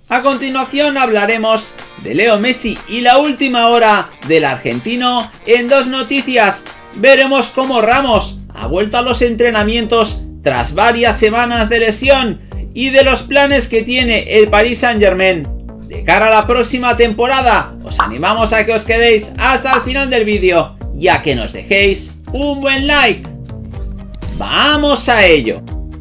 A continuación hablaremos de Leo Messi y la última hora del argentino en dos noticias. Veremos cómo Ramos ha vuelto a los entrenamientos tras varias semanas de lesión y de los planes que tiene el Paris Saint-Germain de cara a la próxima temporada. Os animamos a que os quedéis hasta el final del vídeo y a que nos dejéis un buen like. ¡Vamos a ello!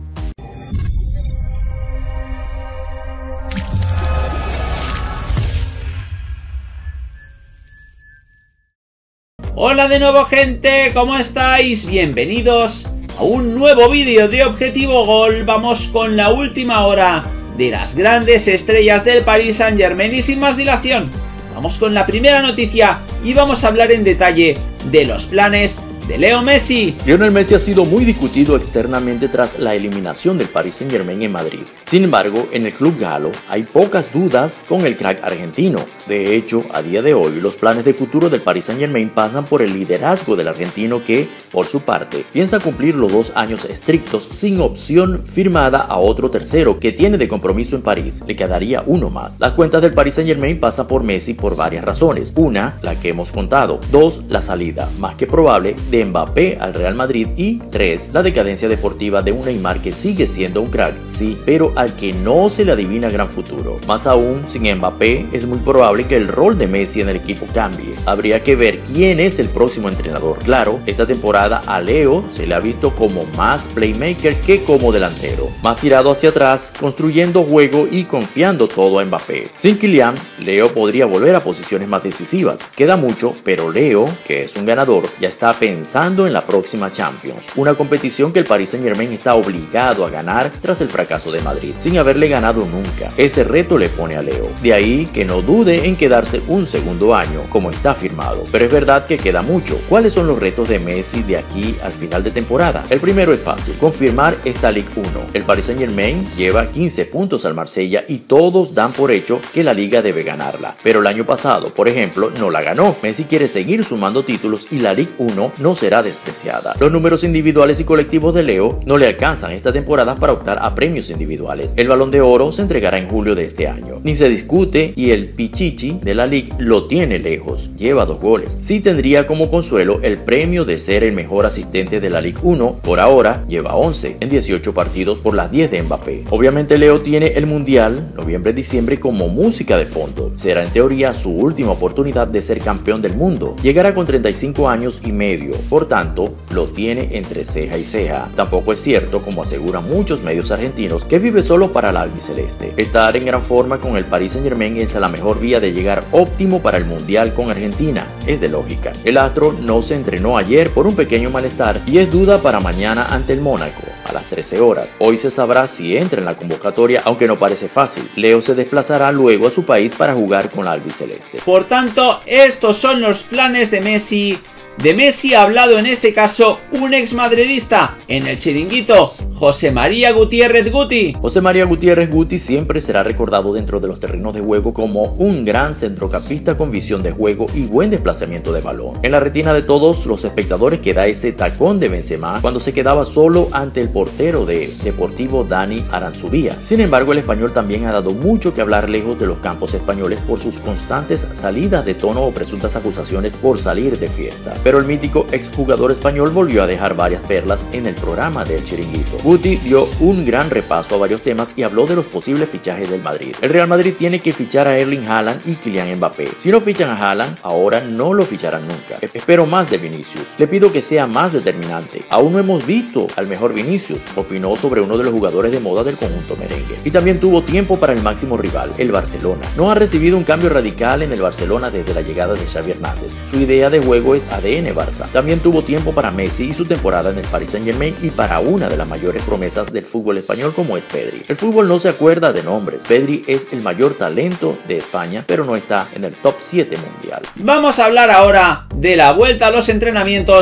Hola de nuevo, gente, ¿cómo estáis? Bienvenidos a un nuevo vídeo de Objetivo Gol. Vamos con la última hora de las grandes estrellas del Paris Saint-Germain y sin más dilación, vamos con la primera noticia y vamos a hablar en detalle de los planes de Leo Messi. Lionel Messi ha sido muy discutido externamente tras la eliminación del Paris Saint-Germain en Madrid. Sin embargo, en el club galo hay pocas dudas con el crack argentino. De hecho, a día de hoy, los planes de futuro del Paris Saint-Germain pasan por el liderazgo del argentino que, por su parte, piensa cumplir los 2 años estrictos sin opción firmada a otro tercero que tiene de compromiso en París. Le quedaría uno más. Las cuentas del Paris Saint-Germain pasan por Messi por varias razones. Una, la que hemos contado. 2, la salida, más que probable, de Mbappé al Real Madrid. Y 3, la decadencia deportiva de un Neymar que sigue siendo un crack, sí, pero al que no se le adivina gran futuro. Más aún, sin Mbappé, es muy probable que el rol de Messi en el equipo cambie. Habría que ver quién es el próximo entrenador. Claro, esta temporada a Leo se le ha visto como más playmaker que como delantero, más tirado hacia atrás, construyendo juego y confiando todo a Mbappé. Sin Kylian, Leo podría volver a posiciones más decisivas. Queda mucho, pero Leo, que es un ganador, ya está pensando en la próxima Champions, una competición que el Paris Saint-Germain está obligado a ganar tras el fracaso de Madrid, sin haberle ganado nunca. Ese reto le pone a Leo. De ahí que no dude en quedarse un segundo año, como está firmado. Pero es verdad que queda mucho. ¿Cuáles son los retos de Messi de aquí al final de temporada? El primero es fácil: confirmar esta Ligue 1. El Paris Saint-Germain lleva 15 puntos al Marsella y todos dan por hecho que la liga debe ganarla. Pero el año pasado, por ejemplo, no la ganó. Messi quiere seguir sumando títulos y la Ligue 1 no será despreciada. Los números individuales y colectivos de Leo no le alcanzan esta temporada para optar a premios individuales. El Balón de Oro se entregará en julio de este año. Ni se discute y el Pichichi de la Liga lo tiene lejos, lleva 2 goles. Sí tendría como consuelo el premio de ser el mejor asistente de la Ligue 1, por ahora lleva 11 en 18 partidos por las 10 de Mbappé. Obviamente Leo tiene el Mundial, noviembre-diciembre, como música de fondo. Será en teoría su última oportunidad de ser campeón del mundo. Llegará con 35 años y medio, por tanto, lo tiene entre ceja y ceja. Tampoco es cierto, como aseguran muchos medios argentinos, que vive solo para el albiceleste. Estar en gran forma con el Paris Saint-Germain es la mejor vía de llegar óptimo para el Mundial con Argentina. Es de lógica. El astro no se entrenó ayer por un pequeño malestar y es duda para mañana ante el Mónaco a las 13 horas. Hoy se sabrá si entra en la convocatoria, aunque no parece fácil. Leo se desplazará luego a su país para jugar con la albiceleste. Por tanto, estos son los planes de Messi. De Messi ha hablado en este caso un exmadridista en el chiringuito, José María Gutiérrez Guti. José María Gutiérrez Guti siempre será recordado dentro de los terrenos de juego como un gran centrocampista con visión de juego y buen desplazamiento de balón. En la retina de todos los espectadores queda ese tacón de Benzema cuando se quedaba solo ante el portero de Deportivo Dani Aranzubía. Sin embargo, el español también ha dado mucho que hablar lejos de los campos españoles por sus constantes salidas de tono o presuntas acusaciones por salir de fiesta. Pero el mítico exjugador español volvió a dejar varias perlas en el programa del chiringuito. Guti dio un gran repaso a varios temas y habló de los posibles fichajes del Madrid. El Real Madrid tiene que fichar a Erling Haaland y Kylian Mbappé. Si no fichan a Haaland, ahora no lo ficharán nunca. Espero más de Vinicius. Le pido que sea más determinante. Aún no hemos visto al mejor Vinicius, opinó sobre uno de los jugadores de moda del conjunto merengue. Y también tuvo tiempo para el máximo rival, el Barcelona. No ha recibido un cambio radical en el Barcelona desde la llegada de Xavi Hernández. Su idea de juego es ADN Barça. También tuvo tiempo para Messi y su temporada en el Paris Saint-Germain y para una de las mayores promesas del fútbol español como es Pedri. El fútbol no se acuerda de nombres. Pedri es el mayor talento de España, pero no está en el top 7 mundial. Vamos a hablar ahora de la vuelta a los entrenamientos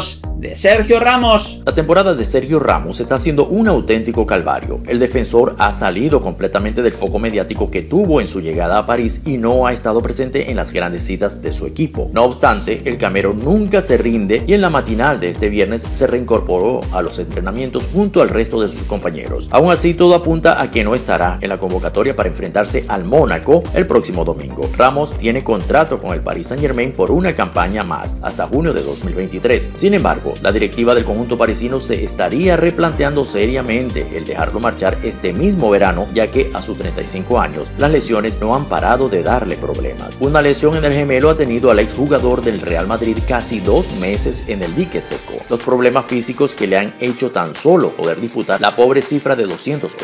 de Sergio Ramos. La temporada de Sergio Ramos está siendo un auténtico calvario. El defensor ha salido completamente del foco mediático que tuvo en su llegada a París y no ha estado presente en las grandes citas de su equipo. No obstante, el camero nunca se rinde y en la matinal de este viernes se reincorporó a los entrenamientos junto al resto de sus compañeros. Aún así, todo apunta a que no estará en la convocatoria para enfrentarse al Mónaco el próximo domingo. Ramos tiene contrato con el Paris Saint-Germain por una campaña más hasta junio de 2023. Sin embargo, la directiva del conjunto parisino se estaría replanteando seriamente el dejarlo marchar este mismo verano, ya que a sus 35 años las lesiones no han parado de darle problemas. Una lesión en el gemelo ha tenido al exjugador del Real Madrid casi 2 meses en el dique seco. Los problemas físicos que le han hecho tan solo poder disputar la pobre cifra de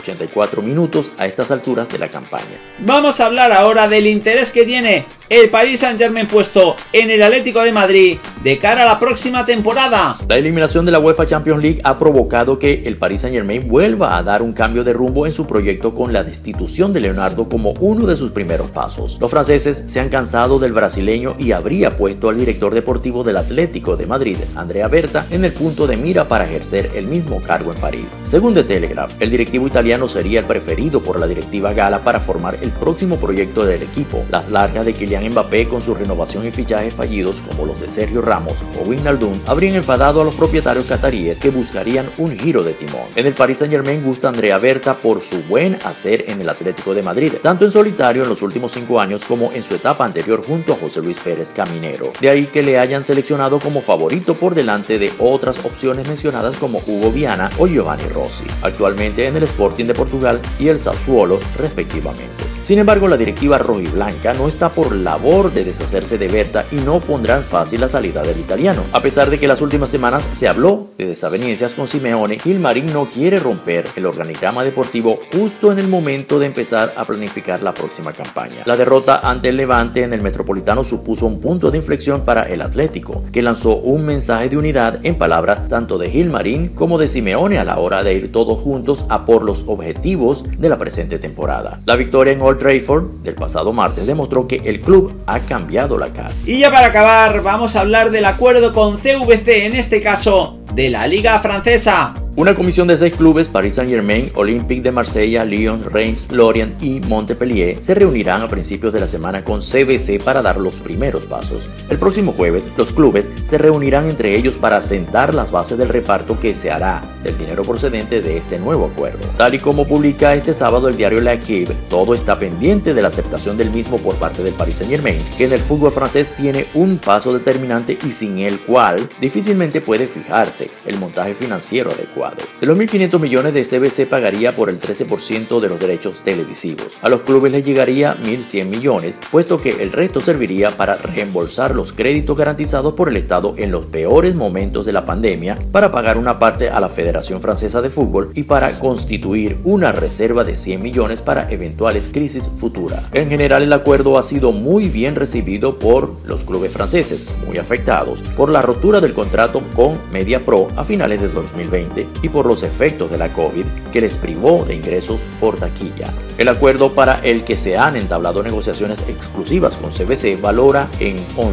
284 minutos a estas alturas de la campaña. Vamos a hablar ahora del interés que tiene el Paris Saint-Germain puesto en el Atlético de Madrid de cara a la próxima temporada. La eliminación de la UEFA Champions League ha provocado que el Paris Saint-Germain vuelva a dar un cambio de rumbo en su proyecto con la destitución de Leonardo como uno de sus primeros pasos. Los franceses se han cansado del brasileño y habría puesto al director deportivo del Atlético de Madrid, Andrea Berta, en el punto de mira para ejercer el mismo cargo en París. Según The Telegraph, el directivo italiano sería el preferido por la directiva gala para formar el próximo proyecto del equipo. Las largas de Kylian Mbappé con su renovación y fichajes fallidos como los de Sergio Ramos o Wijnaldum habrían enfadado a los propietarios cataríes que buscarían un giro de timón. En el Paris Saint-Germain gusta Andrea Berta por su buen hacer en el Atlético de Madrid, tanto en solitario en los últimos 5 años como en su etapa anterior junto a José Luis Pérez Caminero. De ahí que le hayan seleccionado como favorito por delante de otras opciones mencionadas como Hugo Viana o Giovanni Rossi, actualmente en el Sporting de Portugal y el Sassuolo respectivamente. Sin embargo, la directiva rojiblanca no está por labor de deshacerse de Berta y no pondrán fácil la salida del italiano. A pesar de que las últimas semanas se habló de desavenencias con Simeone, Gilmarín no quiere romper el organigrama deportivo justo en el momento de empezar a planificar la próxima campaña. La derrota ante el Levante en el Metropolitano supuso un punto de inflexión para el Atlético, que lanzó un mensaje de unidad en palabras tanto de Gilmarín como de Simeone a la hora de ir todos juntos a por los objetivos de la presente temporada. La victoria en Old Trafford del pasado martes demostró que el club ha cambiado la cara. Y ya para acabar, vamos a hablar del acuerdo con CVC, en este caso de la Liga Francesa. Una comisión de 6 clubes, Paris Saint-Germain, Olympique de Marsella, Lyon, Reims, Lorient y Montpellier, se reunirán a principios de la semana con CVC para dar los primeros pasos. El próximo jueves, los clubes se reunirán entre ellos para sentar las bases del reparto que se hará del dinero procedente de este nuevo acuerdo. Tal y como publica este sábado el diario L'Équipe, todo está pendiente de la aceptación del mismo por parte del Paris Saint-Germain, que en el fútbol francés tiene un paso determinante y sin el cual difícilmente puede fijarse el montaje financiero adecuado. De los 1.500 millones de CVC pagaría por el 13% de los derechos televisivos. A los clubes les llegaría 1.100 millones, puesto que el resto serviría para reembolsar los créditos garantizados por el Estado en los peores momentos de la pandemia, para pagar una parte a la Federación Francesa de Fútbol y para constituir una reserva de 100 millones para eventuales crisis futuras. En general, el acuerdo ha sido muy bien recibido por los clubes franceses, muy afectados por la rotura del contrato con Mediapro a finales de 2020 y por los efectos de la COVID que les privó de ingresos por taquilla. El acuerdo para el que se han entablado negociaciones exclusivas con CVC valora en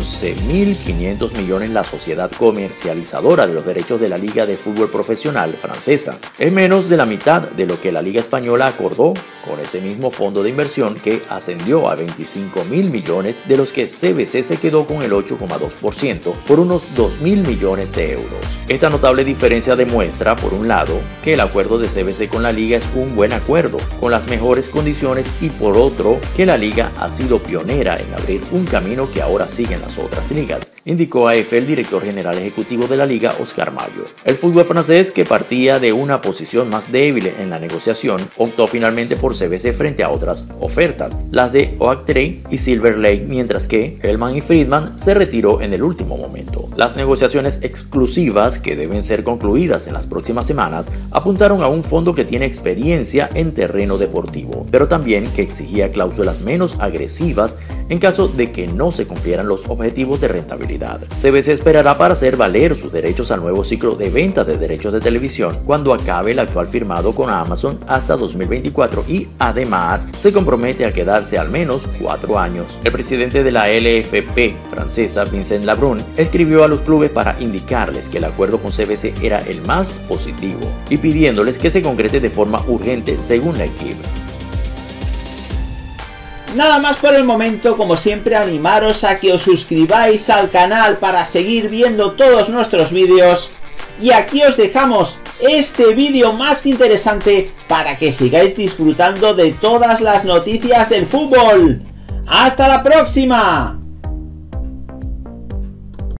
11.500 millones la sociedad comercializadora de los derechos de la Liga de Fútbol Profesional francesa. Es menos de la mitad de lo que la Liga Española acordó con ese mismo fondo de inversión, que ascendió a 25.000 millones, de los que CVC se quedó con el 8,2% por unos 2.000 millones de euros. Esta notable diferencia demuestra, por un lado, que el acuerdo de CVC con la Liga es un buen acuerdo, con las mejores condiciones, y por otro, que la Liga ha sido pionera en abrir un camino que ahora siguen las otras ligas, indicó a AFP el director general ejecutivo de la Liga, Oscar Mayo. El fútbol francés, que partía de una posición más débil en la negociación, optó finalmente por CVC frente a otras ofertas, las de Oaktree y Silver Lake, mientras que Hellman y Friedman se retiró en el último momento. Las negociaciones exclusivas, que deben ser concluidas en las próximas próximas semanas apuntaron a un fondo que tiene experiencia en terreno deportivo, pero también que exigía cláusulas menos agresivas en caso de que no se cumplieran los objetivos de rentabilidad. CBC esperará para hacer valer sus derechos al nuevo ciclo de venta de derechos de televisión cuando acabe el actual firmado con Amazon hasta 2024 y además se compromete a quedarse al menos 4 años. El presidente de la LFP francesa, Vincent Labrun, escribió a los clubes para indicarles que el acuerdo con CBC era el más positivo y pidiéndoles que se concrete de forma urgente según la equipe. Nada más por el momento, como siempre animaros a que os suscribáis al canal para seguir viendo todos nuestros vídeos. Y aquí os dejamos este vídeo más que interesante para que sigáis disfrutando de todas las noticias del fútbol. ¡Hasta la próxima!